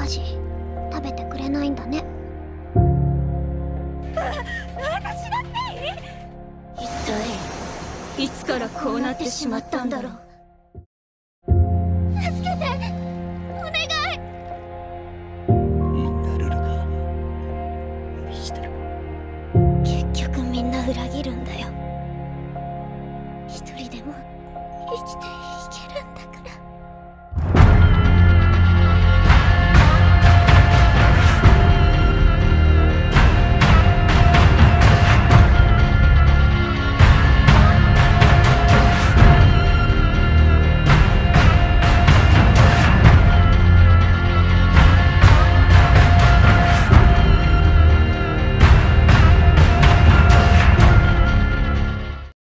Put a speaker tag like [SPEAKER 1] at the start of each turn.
[SPEAKER 1] 味食べてくれないんだね。
[SPEAKER 2] 私だって一体いつからこうなってしまったんだろう。助けて、お願い。
[SPEAKER 3] いいんだルルカ、無理してる。
[SPEAKER 2] 結局みんな裏切るんだよ。一人でも生きていけるんだから。